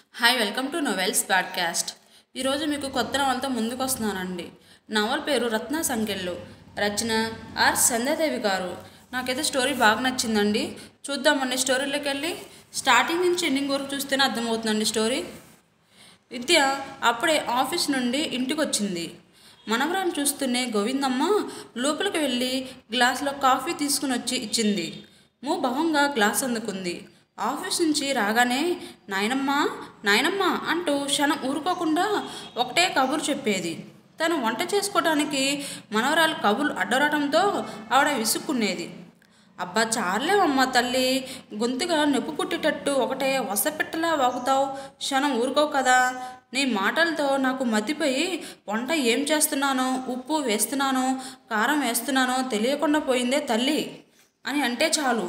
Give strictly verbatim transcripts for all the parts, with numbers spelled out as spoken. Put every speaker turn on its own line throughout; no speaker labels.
Hi welcome to novels podcast. ఈరోజు మీకు కొత్త నవలతో ముందుకు వస్తున్నానండి. నవల పేరు రత్న సంఖ్యలు, రచన ఆర్ సంధ్యాదేవి గారు. నాకైతే స్టోరీ బాగా నచ్చిందండి. చూద్దామండి స్టోరీలోకి వెళ్ళి. స్టార్టింగ్ నుంచి ఎండింగ్ వరకు చూస్తేనే అర్థమవుతుందండి స్టోరీ. విద్య అప్పుడే ఆఫీస్ నుండి ఇంటికి వచ్చింది. మనవరాలు చూస్తూనే గోవిందమ్మ లోపలికి వెళ్ళి గ్లాసులో కాఫీ తీసుకుని వచ్చి ఇచ్చింది. మూ భావంగా గ్లాస్ అందుకుంది. ఆఫీస్ నుంచి రాగానే నాయనమ్మ నాయనమ్మ అంటూ క్షణం ఊరుకోకుండా ఒకటే కబురు చెప్పేది. తను వంట చేసుకోవడానికి మనవరాలు కబుర్లు అడ్డరాటంతో ఆవిడ విసుక్కునేది. అబ్బా చాలేవమ్మ తల్లి, గొంతుగా నొప్పి పుట్టేటట్టు ఒకటే వసపెట్టలా వాగుతావు, క్షణం ఊరుకోవు కదా. నీ మాటలతో నాకు మతిపోయి వంట ఏం చేస్తున్నానో, ఉప్పు వేస్తున్నానో కారం వేస్తున్నానో తెలియకుండా పోయిందే తల్లి అని అంటే చాలు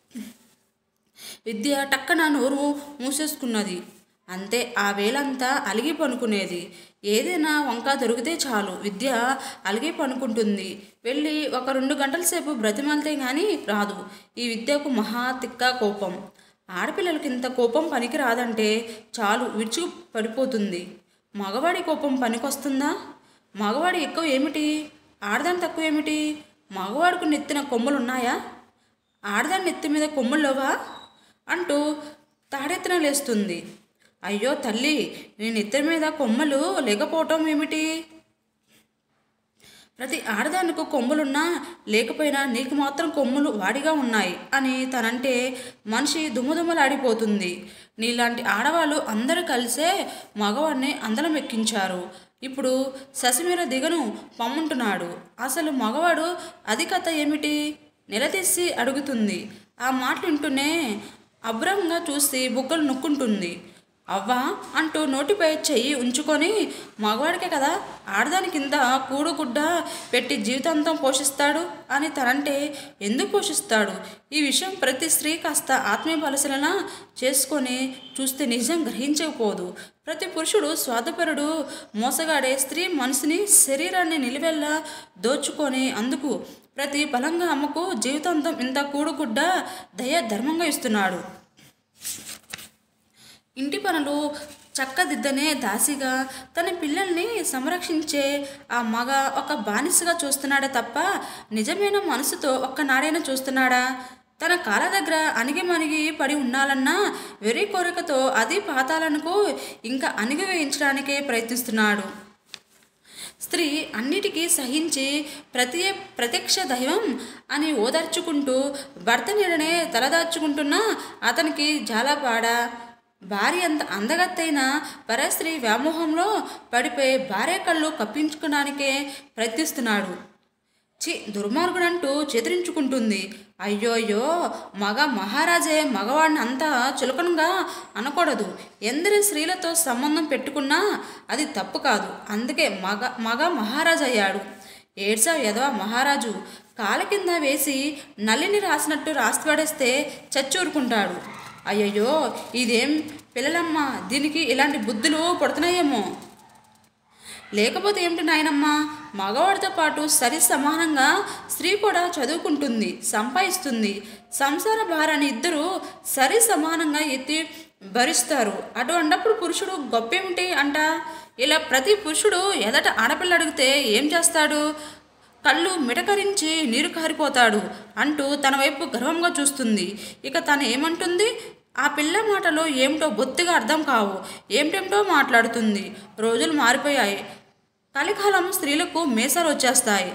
విద్య టక్కన నోరు మూసేసుకున్నది. అంతే, ఆ వేలంతా అలిగి పనుకునేది. ఏదైనా వంక దొరికితే చాలు విద్య అలిగి పనుకుంటుంది. వెళ్ళి ఒక రెండు గంటల సేపు బ్రతిమాలితే కానీ రాదు. ఈ విద్యకు మహా తిక్క కోపం. ఆడపిల్లలకి ఇంత కోపం పనికి రాదంటే చాలు విరుచుకు పడిపోతుంది. మగవాడి కోపం పనికొస్తుందా? మగవాడి ఎక్కువ ఏమిటి, ఆడదాని తక్కువ ఏమిటి? మగవాడికి నెత్తిన కొమ్ములు ఉన్నాయా, ఆడదాని నెత్తి మీద కొమ్ముల్లోవా అంటూ తాడెత్తిన లేస్తుంది. అయ్యో తల్లి, నీ నెత్తి మీద కొమ్మలు లేకపోవటం ఏమిటి? ప్రతి ఆడదానికి కొమ్ములున్నా లేకపోయినా నీకు మాత్రం కొమ్ములు వాడిగా ఉన్నాయి అని తనంటే మనిషి దుమ్ముదుమ్మలాడిపోతుంది. నీలాంటి ఆడవాళ్ళు అందరూ కలిసే మగవాడిని అందలం ఎక్కించారు. ఇప్పుడు ససిమీర దిగను పమ్ముంటున్నాడు. అసలు మగవాడు అధికత ఏమిటి నిలదీసి అడుగుతుంది. ఆ మాట వింటూనే అభ్రంగా చూసి బుగ్గలు నొక్కుంటుంది. అవ్వా అంటూ నోటిపై చెయ్యి ఉంచుకొని, మగవాడికే కదా ఆడదాని కింద కూడుగుడ్డ పెట్టి జీవితాంతం పోషిస్తాడు అని తనంటే ఎందుకు పోషిస్తాడు? ఈ విషయం ప్రతి స్త్రీ కాస్త ఆత్మీయ పరిశీలన చేసుకొని చూస్తే నిజం గ్రహించకపోదు. ప్రతి పురుషుడు స్వార్థపరుడు, మోసగాడే. స్త్రీ మనసుని శరీరాన్ని నిలువెల్లా దోచుకొని అందుకు ప్రతి బలంగా అమ్మకు జీవితాంతం ఇంత కూడుగుడ్డ దయ ధర్మంగా ఇస్తున్నాడు. ఇంటి పనులు చక్కదిద్దనే దాసిగా తన పిల్లల్ని సంరక్షించే ఆ మగ ఒక బానిసగా చూస్తున్నాడే తప్ప నిజమైన మనసుతో ఒక్కనాడైనా చూస్తున్నాడా? తన కాళ్ళ దగ్గర అణిగి మణిగి పడి ఉండాలన్న వెర్రి కోరికతో అది పాతాలకు ఇంకా అణిగి వేయించడానికే ప్రయత్నిస్తున్నాడు. స్త్రీ అన్నిటికీ సహించి ప్రతి ప్రత్యక్ష దైవం అని ఓదార్చుకుంటూ భర్త నీడనే తలదాచుకుంటున్న అతనికి జాలపాడ. భార్య అంత అందగత్తైన పరస్త్రీ వ్యామోహంలో పడిపోయి భార్య కళ్ళు కప్పించుకోవడానికే ప్రయత్నిస్తున్నాడు. చి దుర్మార్గుడంటూ చెదిరించుకుంటుంది. అయ్యో అయ్యో, మగ మహారాజే మగవాడిని అంతా చులకనగా అనకూడదు. ఎందరి స్త్రీలతో సంబంధం పెట్టుకున్నా అది తప్పు కాదు. అందుకే మగ మగ మహారాజు అయ్యాడు. ఏడ్సా ఎదవ మహారాజు కాళ్ళ కింద వేసి నల్లిని రాసినట్టు రాసి పడేస్తే చచ్చూరుకుంటాడు. అయ్యయ్యో, ఇదేం పిల్లలమ్మ, దీనికి ఇలాంటి బుద్ధులు పడుతున్నాయేమో. లేకపోతే ఏమిటి నాయనమ్మ, మగవాడితో పాటు సరి సమానంగా స్త్రీ కూడా చదువుకుంటుంది, సంపాదిస్తుంది. సంసార భారాన్ని ఇద్దరు సరి సమానంగా ఎత్తి భరిస్తారు. అటువంటిప్పుడు పురుషుడు గొప్పేమిటి అంట? ఇలా ప్రతి పురుషుడు ఎదట ఆడపిల్ల అడిగితే ఏం చేస్తాడు? కళ్ళు మిటకరించి నీరు కారిపోతాడు అంటూ తన వైపు గర్వంగా చూస్తుంది. ఇక తను ఏమంటుంది? ఆ పిల్ల మాటలు ఏమిటో బొత్తిగా అర్థం కావు, ఏమిటేమిటో మాట్లాడుతుంది. రోజులు మారిపోయాయి. కలికాలం స్త్రీలకు మీసాలు వచ్చేస్తాయి.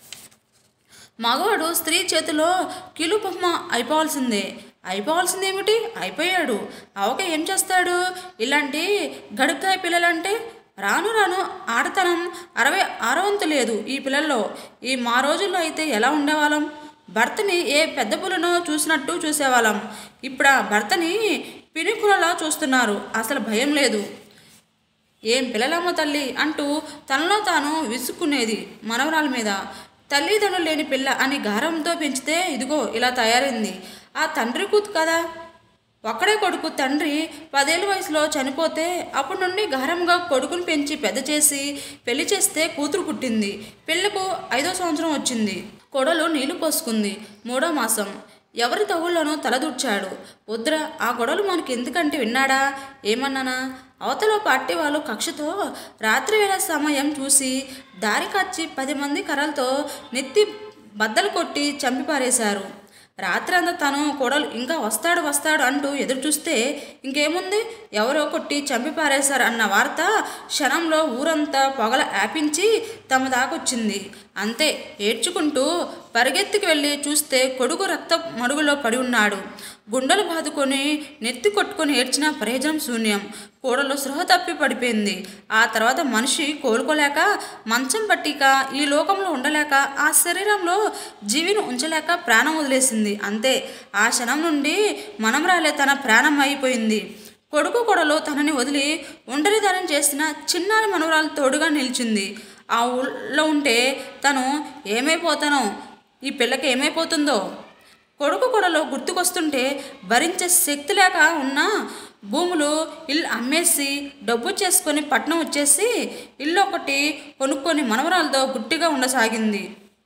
మగవాడు స్త్రీ చేతిలో కిలుబొమ్మ అయిపోవాల్సిందే. అయిపోవాల్సిందేమిటి? అయిపోయాడు. అవక ఏం చేస్తాడు? ఇలాంటి గడుగ్గాయ పిల్లలంటే రాను రాను ఆడతనం అరవై ఆరవంతు లేదు ఈ పిల్లల్లో. ఈ మా రోజుల్లో అయితే ఎలా ఉండేవాళ్ళం? భర్తని ఏ పెద్ద పులను చూసినట్టు చూసేవాళ్ళం. ఇప్పుడు ఆ భర్తని పినుకులలా చూస్తున్నారు. అసలు భయం లేదు. ఏం పిల్లలమ్మ తల్లి అంటూ తనలో తాను విసుక్కునేది మనవరాల మీద. తల్లిదండ్రులు లేని పిల్ల అని గారంతో పెంచితే ఇదిగో ఇలా తయారైంది. ఆ తండ్రి కూతు కదా, ఒక్కడే కొడుకు. తండ్రి పదేళ్ళ వయసులో చనిపోతే అప్పటి నుండి గారంగా కొడుకుని పెంచి పెద్ద చేసి పెళ్లి చేస్తే కూతురు పుట్టింది. పిల్లకు ఐదో సంవత్సరం వచ్చింది. కొడలు నీళ్లు పోసుకుంది. మూడో మాసం. ఎవరి తగుల్లోనూ తలదూర్చాడు. వద్దురా, ఆ గొడవలు మనకి ఎందుకంటే విన్నాడా? ఏమన్నానా? అవతల పార్టీ వాళ్ళు కక్షతో రాత్రి వేళ సమయం చూసి దారి కాచి పది మంది కర్రలతో నెత్తి బద్దలు కొట్టి చంపిపారేశారు. రాత్రి అంతా తను కోడలు ఇంకా వస్తాడు వస్తాడు అంటూ ఎదురు చూస్తే ఇంకేముంది, ఎవరో కొట్టి చంపిపారేశారు అన్న వార్త క్షణంలో ఊరంతా పొగల వ్యాపించి తమ దాకొచ్చింది. అంతే, ఏడ్చుకుంటూ పరిగెత్తికి వెళ్ళి చూస్తే కొడుకు రక్త మడుగులో పడి ఉన్నాడు. గుండెలు బాదుకొని నెత్తి కొట్టుకొని ఏడ్చిన ప్రయోజనం శూన్యం. కోడలు సృహ తప్పి పడిపోయింది. ఆ తర్వాత మనిషి కోలుకోలేక మంచం పట్టిక ఈ లోకంలో ఉండలేక ఆ శరీరంలో జీవిని ఉంచలేక ప్రాణం వదిలేసింది. అంతే, ఆ క్షణం నుండి మనమరాలే తన ప్రాణం అయిపోయింది. కొడుకు కొడలు తనని వదిలి ఒంటరితనం చేసిన చిన్నారి మనవరాలు తోడుగా నిలిచింది. ఆ ఊళ్ళో ఉంటే తను ఏమైపోతానో, ఈ పిల్లకి ఏమైపోతుందో. కొడుకు కొడలు గుర్తుకొస్తుంటే భరించే శక్తి లేక ఉన్న భూములు ఇల్లు అమ్మేసి డబ్బు చేసుకొని పట్నం వచ్చేసి ఇల్లు ఒకటి కొనుక్కొని మనవరాలతో గుట్టిగా ఉండసాగింది.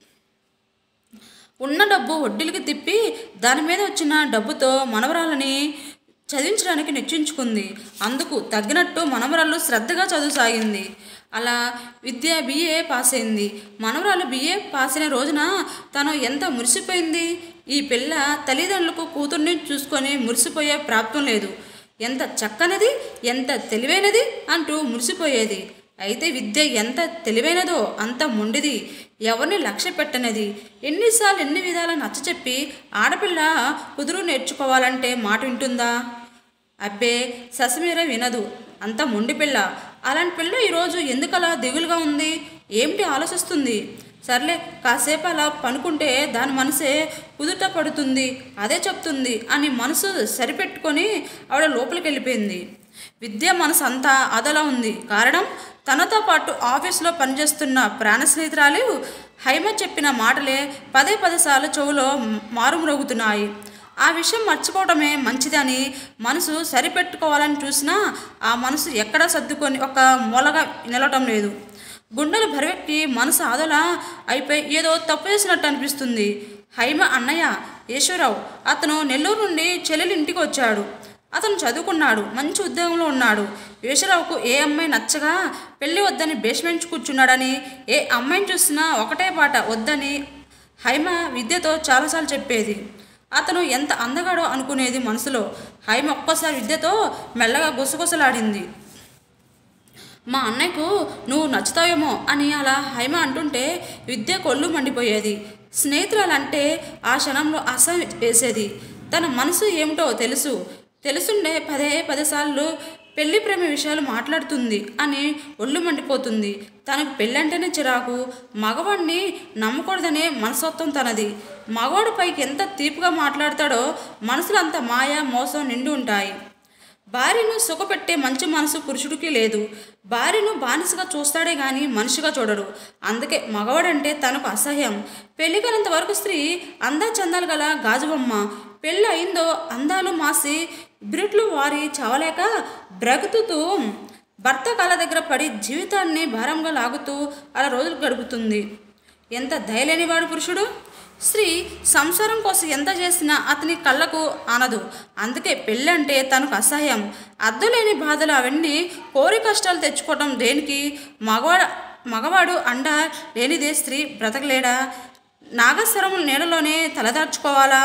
ఉన్న డబ్బు వడ్డీలకి తిప్పి దాని మీద వచ్చిన డబ్బుతో మనవరాలని చదివించడానికి నిశ్చయించుకుంది. అందుకు తగ్గినట్టు మనవరాలు శ్రద్ధగా చదువుసాగింది. అలా విద్య బిఏ పాస్ అయింది. మనవరాలు బిఏ పాస్ అయిన రోజున తను ఎంత మురిసిపోయింది. ఈ పిల్ల తల్లిదండ్రులకు కూతుర్ని చూసుకొని మురిసిపోయే ప్రాప్తం లేదు. ఎంత చక్కనిది, ఎంత తెలివైనది అంటూ మురిసిపోయేది. అయితే విద్య ఎంత తెలివైనదో అంత మొండిది, ఎవరిని లక్ష్య పెట్టనది. ఎన్నిసార్లు ఎన్ని విధాలు నచ్చచెప్పి ఆడపిల్ల కుదురు నేర్చుకోవాలంటే మాట వింటుందా? అబ్బే, ససిమీర వినదు, అంత మొండి పిల్ల. అలాంటి పిల్ల ఈరోజు ఎందుకలా దిగులుగా ఉంది? ఏమిటి ఆలోచిస్తుంది? సర్లే, కాసేపు అలా పనుకుంటే దాని మనసే కుదుట పడుతుంది, అదే చెప్తుంది అని మనసు సరిపెట్టుకొని ఆవిడ లోపలికి వెళ్ళిపోయింది. విద్య మనసు అంతా అదలా ఉంది. కారణం, తనతో పాటు ఆఫీసులో పనిచేస్తున్న ప్రాణ స్నేహితురాలు హైమ చెప్పిన మాటలే పదే పదే సార్లు చెవులో మారుమ్రోగుతున్నాయి. ఆ విషయం మర్చిపోవడమే మంచిదని మనసు సరిపెట్టుకోవాలని చూసినా ఆ మనసు ఎక్కడా సర్దుకొని ఒక మూలగా నిలవటం లేదు. గుండెలు బరువెక్కి మనసు ఆదోలా అయిపోయి ఏదో తప్పు చేసినట్టు అనిపిస్తుంది. హైమ అన్నయ్య ఈశ్వరరావు, అతను నెల్లూరు నుండి చెల్లెలి ఇంటికి వచ్చాడు. అతను చదువుకున్నాడు, మంచి ఉద్యోగంలో ఉన్నాడు. ఈశ్వరరావుకు ఏ అమ్మాయి నచ్చగా పెళ్ళి వద్దని బేస్మెంట్ కూర్చున్నాడని, ఏ అమ్మాయిని చూసినా ఒకటే పాట వద్దని హైమ విద్యతో చాలాసార్లు చెప్పేది. అతను ఎంత అందగాడో అనుకునేది మనసులో. హైమ ఒక్కసారి విద్యతో మెల్లగా గుసగుసలాడింది. మా అన్నయ్యకు నువ్వు నచ్చుతావేమో అని అలా హైమ అంటుంటే విద్య కొళ్ళు మండిపోయేది. స్నేహితురాలంటే ఆ క్షణంలో అసహ్యం వేసేది. తన మనసు ఏమిటో తెలుసు తెలుసుండే పదే పదిసార్లు పెళ్లి ప్రేమ విషయాలు మాట్లాడుతుంది అని ఒళ్ళు మండిపోతుంది. తనకు పెళ్ళంటేనే చిరాకు. మగవాడిని నమ్మకూడదనే మనస్తత్వం తనది. మగవాడి పైకి ఎంత తీపిగా మాట్లాడతాడో మనసులో అంత మాయ మోసం నిండి ఉంటాయి. భార్యను సుఖపెట్టే మంచి మనసు పురుషుడికి లేదు. భార్యను బానిసగా చూస్తాడే గాని మనిషిగా చూడడు. అందుకే మగవాడంటే తనకు అసహ్యం. పెళ్లి కానంత వరకు స్త్రీ అందా చందాలు గల గాజుబొమ్మ. పెళ్ళి అయిందో అందాలు మాసి బ్రిట్లు వారి చావలేక బ్రతుకుతూ భర్త కాళ్ళ దగ్గర పడి జీవితాన్ని భారంగా లాగుతూ అలా రోజులు గడుపుతుంది. ఎంత దయలేనివాడు పురుషుడు. స్త్రీ సంసారం కోసం ఎంత చేసినా అతని కళ్ళకు ఆనదు. అందుకే పెళ్ళంటే తనకు అసహ్యం. అద్దులేని బాధలు అవన్నీ కోరి కష్టాలు తెచ్చుకోవటం దేనికి? మగవాడు మగవాడు అండ లేనిదే స్త్రీ బ్రతకలేడా? నాగస్వరముల నీడలోనే తలదార్చుకోవాలా?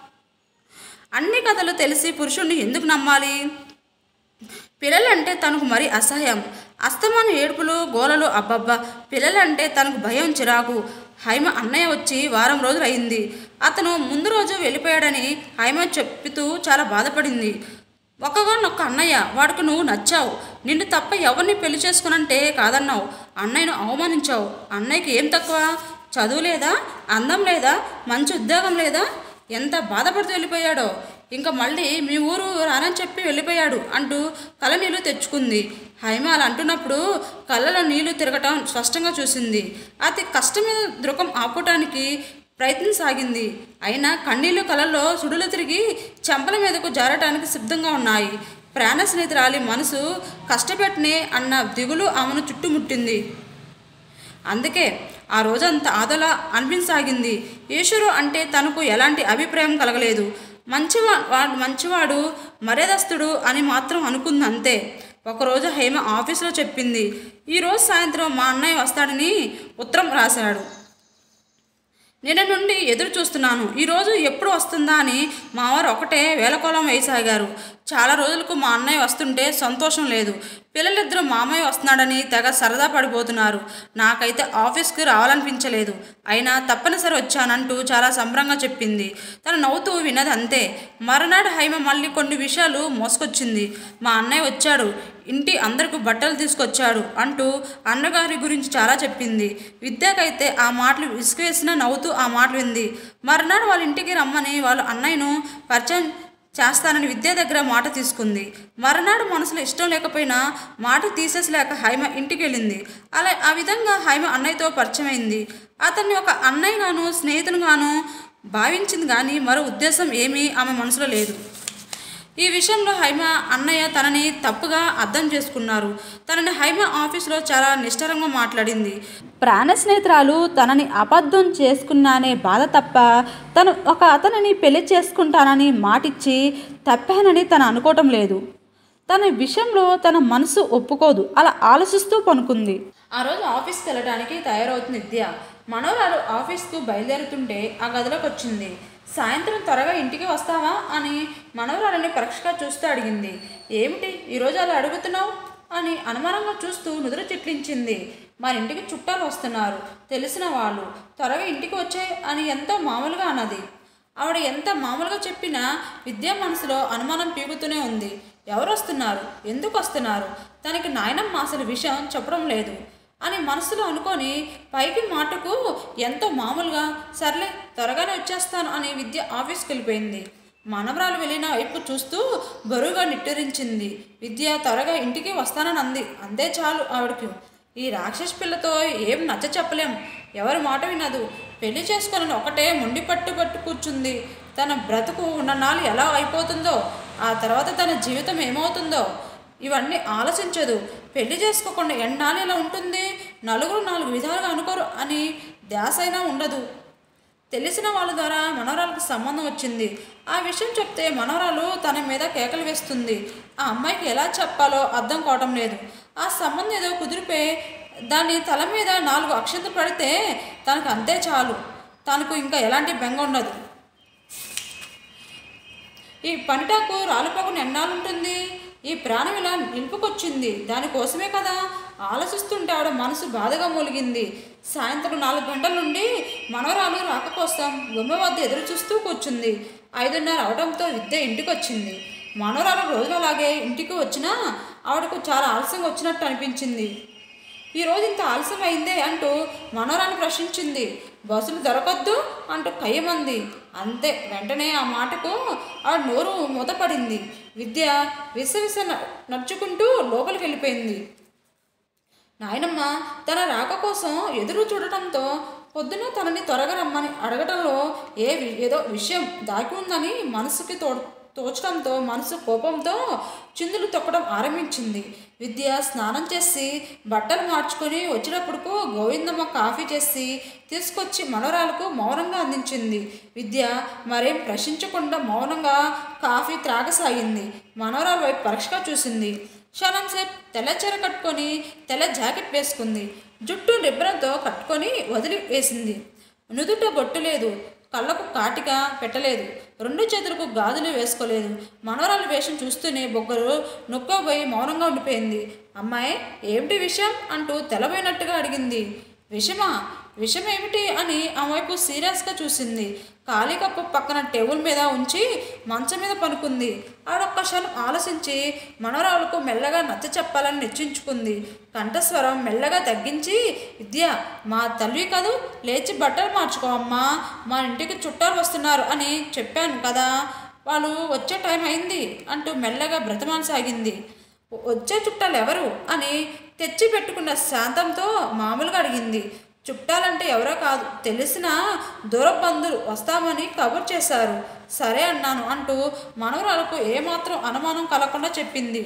అన్ని కథలు తెలిసి పురుషుణ్ణి ఎందుకు నమ్మాలి? పిల్లలంటే తనకు మరీ అసహ్యం. అస్తమాన ఏడుపులు గోలలు. అబ్బబ్బా, పిల్లలంటే తనకు భయం, చిరాకు. హైమ అన్నయ్య వచ్చి వారం రోజులు అయింది. అతను ముందు రోజు వెళ్ళిపోయాడని హైమ చెప్తూ చాలా బాధపడింది. ఒక్కగానొక్క అన్నయ్య, వాడికి నువ్వు నచ్చావు. నిన్ను తప్ప ఎవరిని పెళ్లి చేసుకునంటే కాదన్నావు. అన్నయ్యను అవమానించావు. అన్నయ్యకి ఏం తక్కువ? చదువు లేదా? అందం లేదా? మంచి ఉద్యోగం లేదా? ఎంత బాధపడుతూ వెళ్ళిపోయాడో. ఇంకా మళ్ళీ మీ ఊరు రానని చెప్పి వెళ్ళిపోయాడు అంటూ కళ్ళ నీళ్ళు తెచ్చుకుంది. హైమ అలా అంటున్నప్పుడు కళ్ళలో నీళ్లు తిరగటం స్పష్టంగా చూసింది. అతి కష్టమైన దృకం ఆపుటానికి ప్రయత్నం సాగింది. అయినా కన్నీళ్లు కళ్ళల్లో సుడులు తిరిగి చెంపల మీదకు జారటానికి సిద్ధంగా ఉన్నాయి. ప్రాణ స్నేహితురాలి మనసు కష్టపెట్టనే అన్న దిగులు ఆమెను చుట్టుముట్టింది. అందుకే ఆ రోజంతా అదలా అనిపించసాగింది. ఈశ్వరు అంటే తనకు ఎలాంటి అభిప్రాయం కలగలేదు. మంచివా వాడు మంచివాడు, మర్యాదస్తుడు అని మాత్రం అనుకుంది అంతే. ఒకరోజు హేమ ఆఫీసులో చెప్పింది, ఈరోజు సాయంత్రం మా అన్నయ్య వస్తాడని ఉత్తరం రాశాడు. నిన్న నుండి ఎదురు చూస్తున్నాను, ఈరోజు ఎప్పుడు వస్తుందా అని మావారు ఒకటే వేలకోళం వేయసాగారు. చాలా రోజులకు మా అన్నయ్య వస్తుంటే సంతోషం లేదు. పిల్లలిద్దరూ మామయ్య వస్తున్నాడని తెగ సరదా పడిపోతున్నారు. నాకైతే ఆఫీస్కి రావాలనిపించలేదు, అయినా తప్పనిసరి వచ్చానంటూ చాలా సంబరంగా చెప్పింది. తను నవ్వుతూ విన్నది అంతే. మరునాడు హైమ మళ్ళీ కొన్ని విషయాలు మోసుకొచ్చింది. మా అన్నయ్య వచ్చాడు, ఇంటి అందరికి బట్టలు తీసుకొచ్చాడు అంటూ అన్నగారి గురించి చాలా చెప్పింది. విద్యకైతే ఆ మాటలు విసిగివేసినా నవ్వుతూ ఆ మాటలు వింది. మరునాడు వాళ్ళ ఇంటికి రమ్మని వాళ్ళ అన్నయ్యను పరిచయం చేస్తానని విద్య దగ్గర మాట తీసుకుంది. మరునాడు మనసులో ఇష్టం లేకపోయినా మాట తీసేసలేక హైమ ఇంటికి వెళ్ళింది. అలా ఆ విధంగా హైమ అన్నయ్యతో పరిచయం అయింది. అతన్ని ఒక అన్నయ్యగాను స్నేహితునిగాను భావించింది, కానీ మరో ఉద్దేశం ఏమీ ఆమె మనసులో లేదు. ఈ విషయంలో హైమ అన్నయ్య తనని తప్పుగా అర్థం చేసుకున్నారు. తనని హైమ ఆఫీసులో చాలా నిష్ఠరంగా మాట్లాడింది. ప్రాణ స్నేహితురాలు తనని అబద్ధం చేసుకున్నానే బాధ తప్ప తను ఒక అతనిని పెళ్లి చేసుకుంటానని మాటిచ్చి తప్పానని తను అనుకోవటం లేదు. తన విషయంలో తన మనసు ఒప్పుకోదు. అలా ఆలోచిస్తూ పనుకుంది. ఆ రోజు ఆఫీస్కి వెళ్ళడానికి తయారవుతుంది విద్య. మనవరాలు ఆఫీస్కు బయలుదేరుతుంటే ఆ గదిలోకి వచ్చింది. సాయంత్రం త్వరగా ఇంటికి వస్తావా అని మనవరాలని పరీక్షగా చూస్తూ అడిగింది. ఏమిటి ఈరోజు అలా అడుగుతున్నావు అని అనుమానంగా చూస్తూ నుదురు చిట్లించింది. మన ఇంటికి చుట్టాలు వస్తున్నారు, తెలిసిన వాళ్ళు, త్వరగా ఇంటికి వచ్చాయి అని ఎంతో మామూలుగా అన్నది. ఆవిడ ఎంత మామూలుగా చెప్పినా విద్య మనసులో అనుమానం పీగుతూనే ఉంది. ఎవరు వస్తున్నారు, ఎందుకు వస్తున్నారు, తనకి నాయనమ్మ అసలు విషయం చెప్పడం లేదు అని మనసులో అనుకొని పైకి మాటకు ఎంతో మామూలుగా సర్లే త్వరగానే వచ్చేస్తాను అని విద్య ఆఫీస్కి వెళ్ళిపోయింది. మనవరాలు వెళ్ళిన వైపు చూస్తూ బరువుగా నిట్టూరించింది. విద్య త్వరగా ఇంటికి వస్తానని అంది. అంతే చాలు ఆవిడకు. ఈ రాక్షస్ పిల్లతో ఏం నచ్చ చెప్పలేం, ఎవరి మాట వినదు, పెళ్లి చేసుకోవాలని ఒకటే మొండి పట్టు పట్టు కూర్చుంది. తన బ్రతుకు ఉన్ననాళ్ళు ఎలా అయిపోతుందో, ఆ తర్వాత తన జీవితం ఏమవుతుందో ఇవన్నీ ఆలోచించదు. పెళ్లి చేసుకోకుండా ఎన్నాళ్ళు ఇలా ఉంటుంది, నలుగురు నాలుగు విధాలుగా అనుకోరు అని ధ్యాస అయినా ఉండదు. తెలిసిన వాళ్ళ ద్వారా మనవరాలకు సంబంధం వచ్చింది. ఆ విషయం చెప్తే మనవరాలు తన మీద కేకలు వేస్తుంది. ఆ అమ్మాయికి ఎలా చెప్పాలో అర్థం కావటం లేదు. ఆ సంబంధం ఏదో కుదిరిపోయి దాని తల మీద నాలుగు అక్షంతలు పడితే తనకు అంతే చాలు, తనకు ఇంకా ఎలాంటి బెంగ ఉండదు. ఈ పనిటాకు రాలిపోకుండా ఎన్నాళ్ళు ఉంటుంది, ఈ ప్రాణం ఇలా నిలుపుకొచ్చింది దానికోసమే కదా. ఆలోచిస్తుంటే ఆవిడ మనసు బాధగా మూలిగింది. సాయంత్రం నాలుగు గంటల నుండి మనవరాలు రాక కోసం గుమ్మ వద్ద ఎదురు చూస్తూ కూర్చుంది. ఐదున్నర అవడంతో విద్య ఇంటికి వచ్చింది. మనవరాలు రోజులు అలాగే ఇంటికి వచ్చినా ఆవిడకు చాలా ఆలస్యంగా వచ్చినట్టు అనిపించింది. ఈరోజు ఇంత ఆలస్యం అయిందే అంటూ మనవరాలు ప్రశ్నించింది. బస్సులు దొరకద్దు అంటూ కయ్యమంది. అంతే, వెంటనే ఆ మాటకు ఆవిడ నోరు మూతపడింది. విద్య విసవిస నడుచుకుంటూ లోపలికి వెళ్ళిపోయింది. నాయనమ్మ తన రాక కోసం ఎదురు చూడటంతో పొద్దున తనని త్వరగా రమ్మని అడగటంలో ఏ ఏదో విషయం దాగి ఉందని మనసుకి తో తోచడంతో మనసు కోపంతో చిందులు తొక్కడం ఆరంభించింది. విద్య స్నానం చేసి బట్టలు మార్చుకొని వచ్చేటప్పుడుకు గోవిందమ్మ కాఫీ చేసి తీసుకొచ్చి మనవరాలకు మౌనంగా అందించింది. విద్య మరేం ప్రశ్నించకుండా మౌనంగా కాఫీ త్రాగసాగింది. మనవరాలు వైపు పరీక్షగా చూసింది. క్షణం సేపు తెల్ల చీర కట్టుకొని తెల్ల జాకెట్ వేసుకుంది. జుట్టు రిబ్బన్తో కట్టుకొని వదిలి వేసింది. నుదుట బొట్టు లేదు, కళ్ళకు కాటిక పెట్టలేదు, రెండు చేతులకు గాజులు వేసుకోలేదు. మనవరాలు వేషం చూస్తూనే బొగ్గలు నొక్కబోయి మౌనంగా ఉండిపోయింది. అమ్మాయి ఏమిటి విషయం అంటూ తెలబోయినట్టుగా అడిగింది. విషమా? విషం ఏమిటి అని ఆమె వైపు సీరియస్గా చూసింది. ఖాళీ కప్పు పక్కన టేబుల్ మీద ఉంచి మంచం మీద పనుకుంది. ఆడొక్క క్షణం ఆలోచించి మనవరాలకు మెల్లగా నచ్చ చెప్పాలని నిశ్చయించుకుంది. కంఠస్వరం మెల్లగా తగ్గించి, విద్య మా తల్లి కదూ, లేచి బట్టలు మార్చుకో అమ్మా, మా ఇంటికి చుట్టాలు వస్తున్నారు అని చెప్పాను కదా, వాళ్ళు వచ్చే టైం అయింది అంటూ మెల్లగా బ్రతమానసాగింది. వచ్చే చుట్టాలు ఎవరు అని తెచ్చి పెట్టుకున్న శాంతంతో మామూలుగా అడిగింది. చుట్టాలంటే ఎవరో కాదు, తెలిసిన దూర బంధువులు వస్తామని కబుర్ చేశారు. సరే అన్నాను అంటూ మనవరాలకు ఏమాత్రం అనుమానం కలగకుండా చెప్పింది.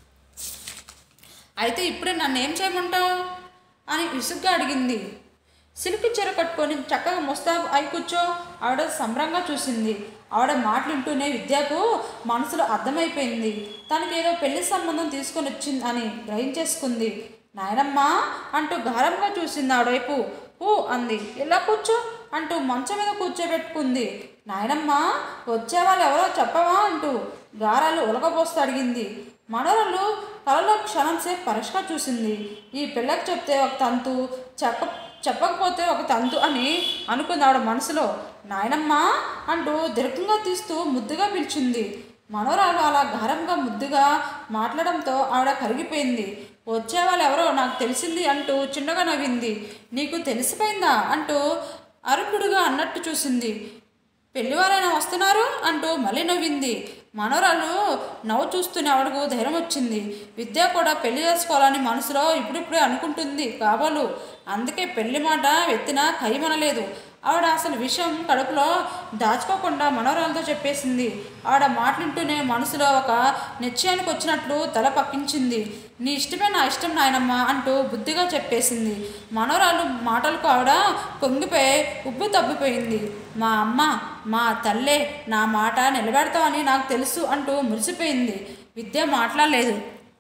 అయితే ఇప్పుడే నన్ను ఏం చేయమంటావు అని విసుగ్గా అడిగింది. సిల్క్ చీర కట్టుకొని చక్కగా ముస్తాబు అయి కూర్చో. ఆవిడ సంబరంగా చూసింది. ఆవిడ మాటలింటూనే విద్యకు మనసులో అర్థమైపోయింది. తనకేదో పెళ్లి సంబంధం తీసుకొని వచ్చింది అని గ్రహించేసుకుంది. నాయనమ్మా అంటూ గారంగా చూసింది. ఆవిడవైపు ఊ అంది. ఇలా కూర్చో అంటూ మంచం మీద కూర్చోబెట్టుకుంది. నాయనమ్మా వచ్చే వాళ్ళు ఎవరో చెప్పవా అంటూ గారాలు ఉలకబోస్తూ అడిగింది. మనవరాలు కలలో క్షణంసేపు పరస్గా చూసింది. ఈ పిల్లకి చెప్తే ఒక తంతు, చెప్ప చెప్పకపోతే ఒక తంతు అని అనుకుంది ఆవిడ మనసులో. నాయనమ్మా అంటూ దీర్ఘంగా తీస్తూ ముద్దుగా పిలిచింది. మనవరాలు అలా గారంగా ముద్దుగా మాట్లాడంతో ఆవిడ కరిగిపోయింది. వచ్చేవాళ్ళు ఎవరో నాకు తెలిసింది అంటూ చిన్నగా నవ్వింది. నీకు తెలిసిపోయిందా అంటూ అరుపుడుగా అన్నట్టు చూసింది. పెళ్లివారైనా వస్తున్నారు అంటూ మళ్ళీ నవ్వింది. మనవరాలు నవ్వు చూస్తూనే ఆవిడకు ధైర్యం వచ్చింది. విద్య కూడా పెళ్లి చేసుకోవాలని మనసులో ఇప్పుడిప్పుడే అనుకుంటుంది కాబోలు. అందుకే పెళ్లి మాట ఎత్తినా ఖైమనలేదు. ఆవిడ అసలు విషయం కడుపులో దాచుకోకుండా మనవరాలతో చెప్పేసింది. ఆవిడ మాటలింటూనే మనసులో ఒక నిశ్చయానికి వచ్చినట్లు తల పక్కించింది. నీ ఇష్టమే నా ఇష్టం నాయనమ్మ అంటూ బుద్ధిగా చెప్పేసింది. మనవరాలు మాటలకు ఆవిడ పొంగిపోయి ఉబ్బు తబ్బిపోయింది. మా అమ్మ మా తల్లే నా మాట నిలబెడతావని నాకు తెలుసు అంటూ మురిసిపోయింది. విద్య మాట్లాడలేదు.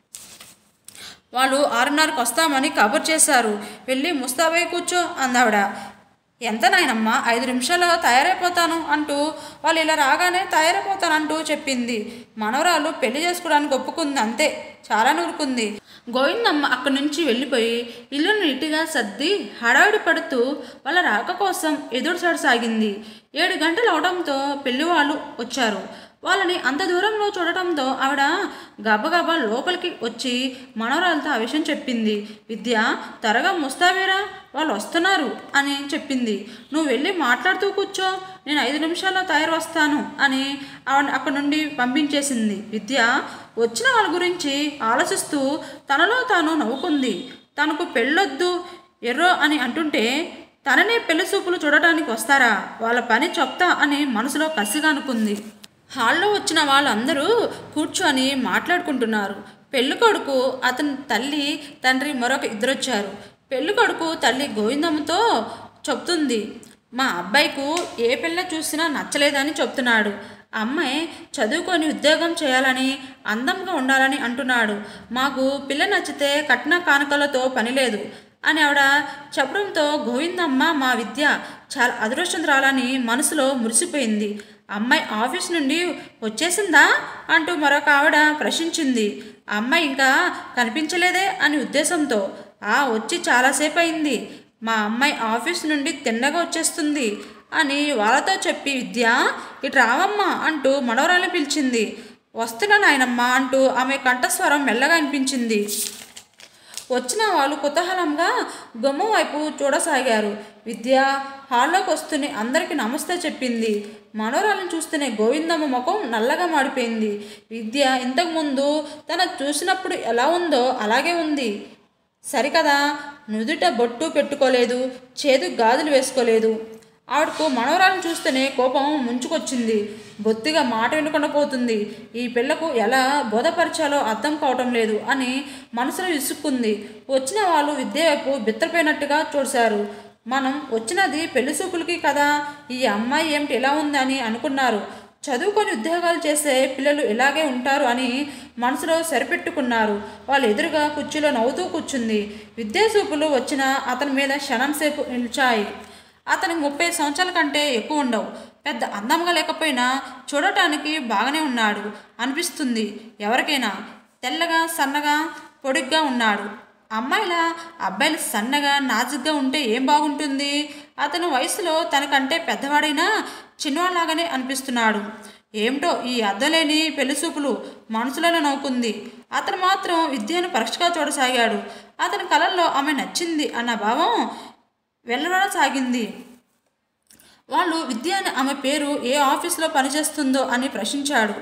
వాళ్ళు ఆరున్నరకు వస్తామని కబుర్ చేశారు. వెళ్ళి ముస్తాబై కూర్చో అందావిడ. ఎంత నాయనమ్మ ఐదు నిమిషాల్లో తయారైపోతాను అంటూ వాళ్ళు ఇలా రాగానే తయారైపోతానంటూ చెప్పింది. మనవరాలు పెళ్లి చేసుకోవడానికి ఒప్పుకుంది. అంతే, చాలా నూరుకుంది. గోవిందమ్మ అక్కడి నుంచి వెళ్ళిపోయి ఇల్లును నీటిగా సర్ది హడావిడి పడుతూ వాళ్ళ రాక కోసం ఎదురు సాగింది. ఏడు గంటలు అవడంతో పెళ్లి వాళ్ళు వచ్చారు. వాళ్ళని అంత దూరంలో చూడటంతో ఆవిడ గబగబా లోపలికి వచ్చి మనవరాలతో ఆ విషయం చెప్పింది. విద్య త్వరగా ముస్తాబేరా, వాళ్ళు వస్తున్నారు అని చెప్పింది. నువ్వు వెళ్ళి మాట్లాడుతూ కూర్చో, నేను ఐదు నిమిషాల్లో తయారు వస్తాను అని ఆవిడ అక్కడి నుండి పంపించేసింది. విద్య వచ్చిన వాళ్ళ గురించి ఆలోచిస్తూ తనలో తాను నవ్వుకుంది. తనకు పెళ్ళొద్దు ఎర్రో అని అంటుంటే తననే పెళ్లి చూపులు చూడటానికి వస్తారా, వాళ్ళ పని చెప్తా అని మనసులో కసిగా అనుకుంది. హాల్లో వచ్చిన వాళ్ళందరూ కూర్చొని మాట్లాడుకుంటున్నారు. పెళ్ళికొడుకు అతని తల్లి తండ్రి మరొక ఇద్దరొచ్చారు. పెళ్ళికొడుకు తల్లి గోవిందమ్మతో చెప్తుంది. మా అబ్బాయికు ఏ పిల్ల చూసినా నచ్చలేదని చెప్తున్నాడు. అమ్మాయి చదువుకొని ఉద్యోగం చేయాలని అందంగా ఉండాలని అంటున్నాడు. మాకు పిల్ల నచ్చితే కట్న కానుకలతో పని లేదు అని ఆవిడ చెప్పడంతో గోవిందమ్మ మా విద్య చాలా అదృష్టంరాలని మనసులో మురిసిపోయింది. అమ్మాయి ఆఫీస్ నుండి వచ్చేసిందా అంటూ మరొక ఆవిడ ప్రశ్నించింది. అమ్మాయి ఇంకా కనిపించలేదే అని ఉద్దేశంతో. ఆ వచ్చి చాలాసేపు అయింది, మా అమ్మాయి ఆఫీస్ నుండి తిన్నగా వచ్చేస్తుంది అని వాళ్ళతో చెప్పి విద్య ఇటు రావమ్మా అంటూ మనవరాలను పిలిచింది. వస్తున్నా నాయనమ్మ అంటూ ఆమె కంఠస్వరం మెల్లగా అనిపించింది. వచ్చిన వాళ్ళు కుతూహలంగా గుమ్మం వైపు చూడసాగారు. విద్య హాల్లోకి వస్తూనే అందరికీ నమస్తే చెప్పింది. మనవరాలను చూస్తూనే గోవిందమ్మ ముఖం నల్లగా మాడిపోయింది. విద్య ఇంతకుముందు తన చూసినప్పుడు ఎలా ఉందో అలాగే ఉంది. సరికదా, నుదుట బొట్టు పెట్టుకోలేదు, చేదు గాజులు వేసుకోలేదు. ఆవిడకు మనవరాలను చూస్తేనే కోపం ముంచుకొచ్చింది. బొత్తిగా మాట వినకుండా పోతుంది. ఈ పిల్లకు ఎలా బోధపరచాలో అర్థం కావటం లేదు అని మనసులో విసుక్కుంది. వచ్చిన వాళ్ళు విద్య వైపు బిత్తరపోయినట్టుగా చూశారు. మనం వచ్చినది పెళ్లి చూపులకి కదా, ఈ అమ్మాయి ఏమిటి ఇలా ఉందని అనుకున్నారు. చదువుకొని ఉద్యోగాలు చేసే పిల్లలు ఇలాగే ఉంటారు అని మనసులో సరిపెట్టుకున్నారు. వాళ్ళు ఎదురుగా కుర్చీలో నవ్వుతూ కూర్చుంది. విద్యా చూపులు వచ్చిన అతని మీద క్షణంసేపు నిలిచాయి. అతనికి ముప్పై సంవత్సరాల కంటే ఎక్కువ ఉండవు. పెద్ద అందంగా లేకపోయినా చూడటానికి బాగానే ఉన్నాడు అనిపిస్తుంది ఎవరికైనా. తెల్లగా సన్నగా పొడిగ్గా ఉన్నాడు. అమ్మాయిల అబ్బాయిలు సన్నగా నాజుగ్గా ఉంటే ఏం బాగుంటుంది. అతను వయసులో తనకంటే పెద్దవాడైనా చిన్నవాళ్ళలాగానే అనిపిస్తున్నాడు. ఏమిటో ఈ అద్దలేని పెళ్లిసూపులు మనసులోనే నవ్వుకుంది. అతను మాత్రం విద్యను పరీక్షగా చూడసాగాడు. అతని కళల్లో ఆమె నచ్చింది అన్న భావం వెళ్ళసాగింది. వాళ్ళు విద్య అని ఆమె పేరు ఏ ఆఫీసులో పనిచేస్తుందో అని ప్రశ్నించాడు.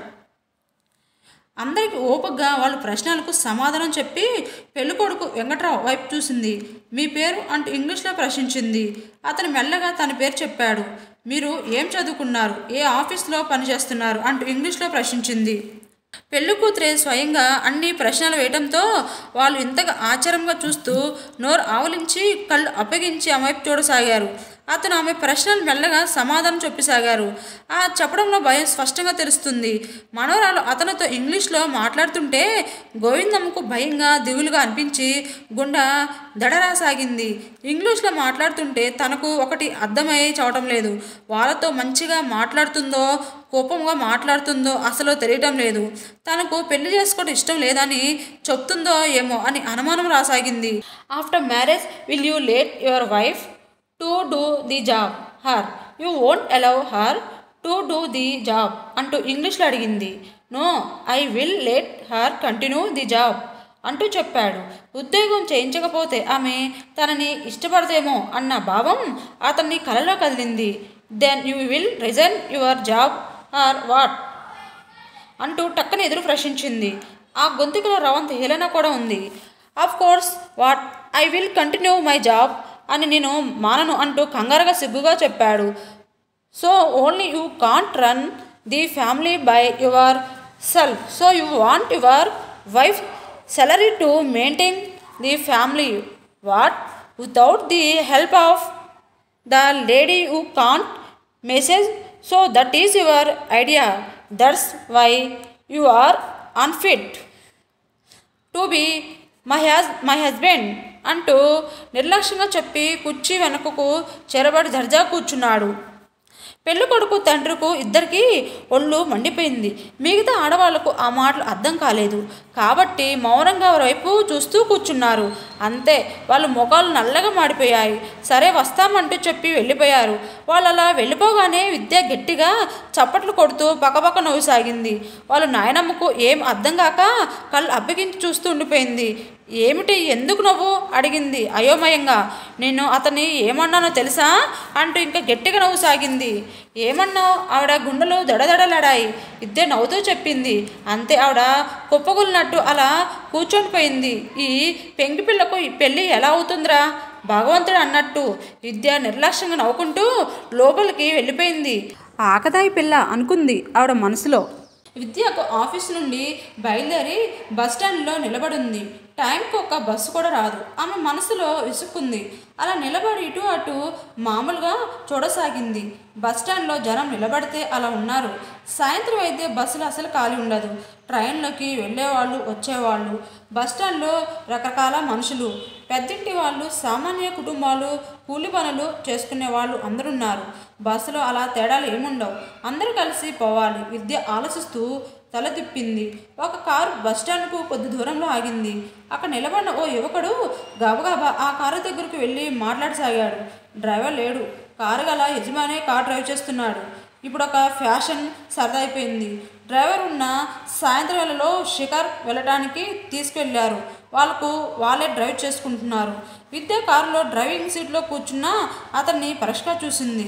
అందరికీ ఓపికగా వాళ్ళ ప్రశ్నలకు సమాధానం చెప్పి పెళ్ళికొడుకు వెంకట్రావు వైపు చూసింది. మీ పేరు అంటూ ఇంగ్లీష్లో ప్రశ్నించింది. అతను మెల్లగా తన పేరు చెప్పాడు. మీరు ఏం చదువుకున్నారు, ఏ ఆఫీస్లో పనిచేస్తున్నారు అంటూ ఇంగ్లీష్లో ప్రశ్నించింది. పెళ్లి కూతురే స్వయంగా అన్ని ప్రశ్నలు వేయడంతో వాళ్ళు ఇంతగా ఆశ్చర్యంగా చూస్తూ నోరు ఆవలించి కళ్ళు అప్పగించి ఆమె వైపు చూడసాగారు. అతను ఆమె ప్రశ్నలు మెల్లగా సమాధానం చెప్పసాగారు. ఆ చెప్పడంలో భయం స్పష్టంగా తెలుస్తుంది. మనవరాలు అతనితో ఇంగ్లీష్లో మాట్లాడుతుంటే గోవిందమ్మకు భయంగా దిగులుగా అనిపించి గుండె దడరాసాగింది. ఇంగ్లీష్లో మాట్లాడుతుంటే తనకు ఒకటి అర్థమై చవటం లేదు. వాళ్ళతో మంచిగా మాట్లాడుతుందో కోపంగా మాట్లాడుతుందో అసలు తెలియటం లేదు. తనకు పెళ్లి చేసుకోవడం ఇష్టం లేదని చెప్తుందో ఏమో అని అనుమానం రాసాగింది. After marriage will you let your wife to do the job her you won't allow her to do the job అంటూ ఇంగ్లీష్లో అడిగింది. No I will let her continue the job అంటూ చెప్పాడు. ఉద్యోగం చేయించకపోతే ఆమె తనని ఇష్టపడదేమో అన్న భావం అతన్ని కలలో కదిలింది. Then you will resign your job or what అంటూ టక్కన ఎదురు ప్రశ్నించింది. ఆ గొంతుకులో రవంత హేళన కూడా ఉంది. Of course what I will continue my job అని నేను మానను అంటూ కంగారుగా సిగ్గుగా చెప్పాడు. So only you can't run the family by yourself so you want your wife salary to maintain the family what without the help of the lady who can't message so that is your idea that's why you are unfit to be my, hus- my husband అంటూ నిర్లక్ష్యంగా చెప్పి కుర్చీ వెనుకకు చెరబడి దర్జా కూర్చున్నాడు. పెళ్ళి కొడుకు తండ్రికి ఇద్దరికీ ఒళ్ళు మండిపోయింది. మిగతా ఆడవాళ్లకు ఆ మాటలు అర్థం కాలేదు కాబట్టి మౌనంగా వైపు చూస్తూ కూర్చున్నారు. అంతే, వాళ్ళ ముఖాలు నల్లగా మాడిపోయాయి. సరే వస్తామంటూ చెప్పి వెళ్ళిపోయారు. వాళ్ళు అలా వెళ్ళిపోగానే విద్య గట్టిగా చప్పట్లు కొడుతూ పక్కపక్క నవ్వుసాగింది. వాళ్ళు నాయనమ్మకు ఏం అర్థం కాక కళ్ళు అప్పగించి చూస్తూ ఉండిపోయింది. ఏమిటి, ఎందుకు నవ్వు అడిగింది అయోమయంగా. నేను అతన్ని ఏమన్నానో తెలుసా అంటూ ఇంకా గట్టిగా నవ్వు సాగింది. ఏమన్నావు? ఆవిడ గుండెలు దడదడలాడాయి. విద్య నవ్వుతూ చెప్పింది. అంతే, ఆవిడ కుప్పగులినట్టు అలా కూర్చొనిపోయింది. ఈ పెంకి పిల్లకు ఈ పెళ్ళి ఎలా అవుతుందిరా భగవంతుడు అన్నట్టు. విద్య నిర్లక్ష్యంగా నవ్వుకుంటూ లోపలికి వెళ్ళిపోయింది. ఆకతాయి పిల్ల అనుకుంది ఆవిడ మనసులో. విద్యకు ఆఫీస్ నుండి బయలుదేరి బస్టాండ్లో నిలబడింది. టైంకి ఒక బస్సు కూడా రాదు. ఆమె మనసులో విసుక్కుంది. అలా నిలబడి ఇటు అటు మామూలుగా చూడసాగింది. బస్టాండ్లో జనం నిలబడితే అలా ఉన్నారు. సాయంత్రం అయితే బస్సులు అసలు ఖాళీ ఉండదు. ట్రైన్లోకి వెళ్ళేవాళ్ళు వచ్చేవాళ్ళు. బస్టాండ్లో రకరకాల మనుషులు, పెద్దింటి వాళ్ళు, సామాన్య కుటుంబాలు, కూలి పనులు చేసుకునే వాళ్ళు అందరున్నారు. బస్సులో అలా తేడాలు ఏముండవు. అందరూ కలిసి పోవాలి. విద్య ఆలోచిస్తూ తల తిప్పింది. ఒక కారు బస్టాండ్కు కొద్ది దూరంలో ఆగింది. అక్కడ నిలబడిన ఓ యువకుడు గబగబా ఆ కారు దగ్గరకు వెళ్ళి మాట్లాడసాగాడు. డ్రైవర్ లేడు. కారు గల యజమానే కారు డ్రైవ్ చేస్తున్నాడు. ఇప్పుడు ఒక ఫ్యాషన్ సరదా అయిపోయింది. డ్రైవర్ ఉన్న సాయంత్రం వేళలో షికార్ వెళ్ళటానికి తీసుకెళ్లారు. వాళ్ళకు వాళ్ళే డ్రైవ్ చేసుకుంటున్నారు. విద్య కారులో డ్రైవింగ్ సీట్లో కూర్చున్న అతన్ని పరీక్షగా చూసింది.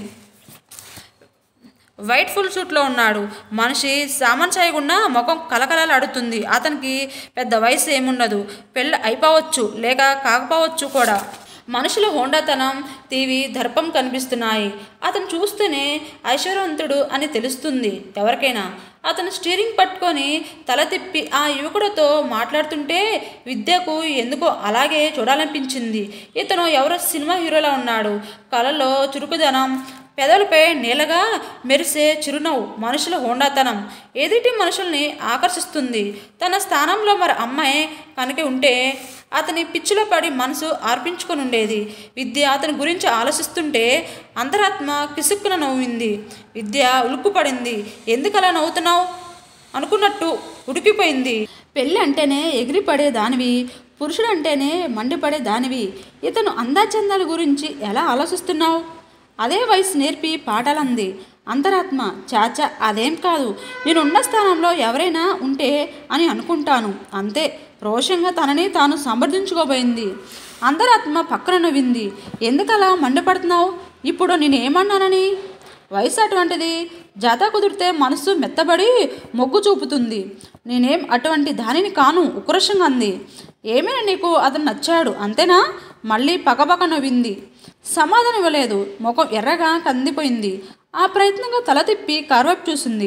వైట్ ఫుల్ సూట్లో ఉన్నాడు. మనిషి సామాన్ చేయకుండా ముఖం కలకలలాడుతుంది. అతనికి పెద్ద వయసు ఏముండదు. పెళ్ళి అయిపోవచ్చు లేక కాకపోవచ్చు కూడా. మనుషుల హోండాతనం, తీవి, దర్పం కనిపిస్తున్నాయి. అతను చూస్తేనే ఐశ్వర్యవంతుడు అని తెలుస్తుంది ఎవరికైనా. అతను స్టీరింగ్ పట్టుకొని తల తిప్పి ఆ యువకుడితో మాట్లాడుతుంటే విద్యకు ఎందుకో అలాగే చూడాలనిపించింది. ఇతను ఎవరో సినిమా హీరోలా ఉన్నాడు. కళ్ళలో చురుకుదనం, పెదవులపై నీలగా మెరిసే చిరునవ్వు. మనుషుల హోండాతనం ఎదుటి మనుషుల్ని ఆకర్షిస్తుంది. తన స్థానంలో మరి అమ్మాయి కనుక ఉంటే అతని పిచ్చిలో పడి మనసు ఆర్పించుకొని ఉండేది. విద్య అతని గురించి ఆలోచిస్తుంటే అంతరాత్మ కిసుక్కున నవ్వింది. విద్య ఉలుక్కుపడింది. ఎందుకు అలా నవ్వుతున్నావు అనుకున్నట్టు ఉడికిపోయింది. పెళ్ళి అంటేనే ఎగిరిపడే దానివి, పురుషుడు అంటేనే మండిపడే దానివి. ఇతను అందాచందాల గురించి ఎలా ఆలోచిస్తున్నావు? అదే వయసు నేర్పి పాఠాలంది అంతరాత్మ. చాచా, అదేం కాదు. నేనున్న స్థానంలో ఎవరైనా ఉంటే అని అనుకుంటాను అంతే. రోషంగా తనని తాను సమర్థించుకోబోయింది. అంతరాత్మ పక్కన నవ్వింది. ఎందుకలా మండిపడుతున్నావు? ఇప్పుడు నేనేమన్నానని? వయసు అటువంటిది. జాత కుదిరితే మనసు మెత్తబడి మొగ్గు చూపుతుంది. నేనేం అటువంటి దానిని కాను ఉక్రోషంగా అంది. ఏమైనా నీకు అతను నచ్చాడు అంతేనా? మళ్ళీ పక్కపక్క నవ్వింది. సమాధానం ఇవ్వలేదు. ముఖం ఎర్రగా కందిపోయింది. ఆ ప్రయత్నంగా తల తిప్పి కారు వైపు చూసింది.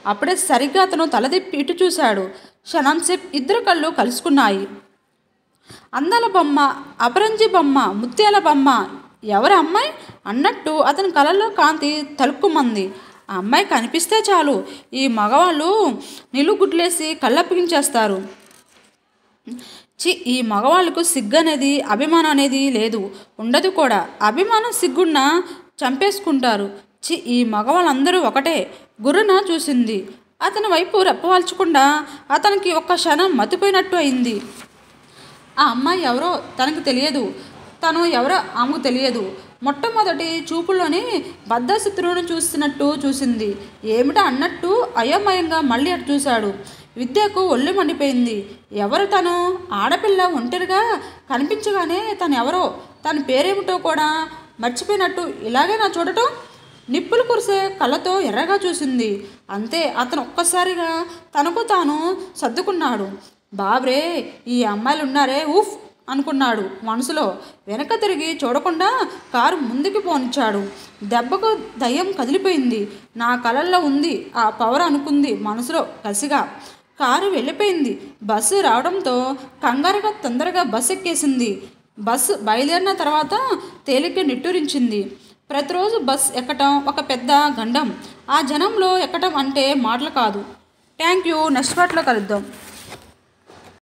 అప్పుడే సరిగ్గా అతను తలదిప్పి ఇటు చూశాడు. క్షణంసేపు ఇద్దరు కళ్ళు కలుసుకున్నాయి. అందాల బొమ్మ, అపరంజి బొమ్మ, ముత్యాల బొమ్మ, ఎవరి అమ్మాయి అన్నట్టు అతని కళ్ళల్లో కాంతి తలుక్కుమంది. ఆ అమ్మాయి కనిపిస్తే చాలు ఈ మగవాళ్ళు నిలుగుడ్లేసి కళ్ళప్పగించేస్తారు. చి ఈ మగవాళ్ళకు సిగ్గు అనేది అభిమానం అనేది లేదు, ఉండదు కూడా. అభిమానం సిగ్గున్న చంపేసుకుంటారు. చి ఈ మగవాళ్ళందరూ ఒకటే. గుర్రున చూసింది. అతని వైపు రెప్పవాల్చకుండా అతనికి ఒక్క క్షణం మతిపోయినట్టు అయింది. ఆ అమ్మాయి ఎవరో తనకు తెలియదు, తను ఎవరో ఆమెకు తెలియదు. మొట్టమొదటి చూపుల్లోనే బద్ధశత్రువును చూసినట్టు చూసింది. ఏమిటా అన్నట్టు అయోమయంగా మళ్ళీ అటు చూశాడు. విద్యకు ఒళ్ళు మండిపోయింది. ఎవరు తను? ఆడపిల్ల ఒంటరిగా కనిపించగానే తను ఎవరో, తన పేరేమిటో కూడా మర్చిపోయినట్టు ఇలాగే నా చూడటం. నిప్పులు కురిసే కళ్ళతో ఎర్రగా చూసింది. అంతే, అతను ఒక్కసారిగా తనకు తాను సర్దుకున్నాడు. బాబ్రే, ఈ అమ్మాయిలు ఉన్నారే, ఉఫ్ అనుకున్నాడు మనసులో. వెనక తిరిగి చూడకుండా కారు ముందుకు పోనిచ్చాడు. దెబ్బకు దయ్యం కదిలిపోయింది. నా కళ్ళల్లో ఉంది ఆ పవర్ అనుకుంది మనసులో కసిగా. కారు వెళ్ళిపోయింది. బస్సు రావడంతో కంగారుగా తొందరగా బస్సు ఎక్కేసింది. బస్సు బయలుదేరిన తర్వాత తేలిగ్గా నిట్టూరించింది. ప్రతిరోజు బస్ ఎక్కటం ఒక పెద్ద గండం. ఆ జనంలో ఎక్కటం అంటే మాటలు కాదు. Thank you. నెక్స్ట్ పార్ట్లో కలుద్దాం.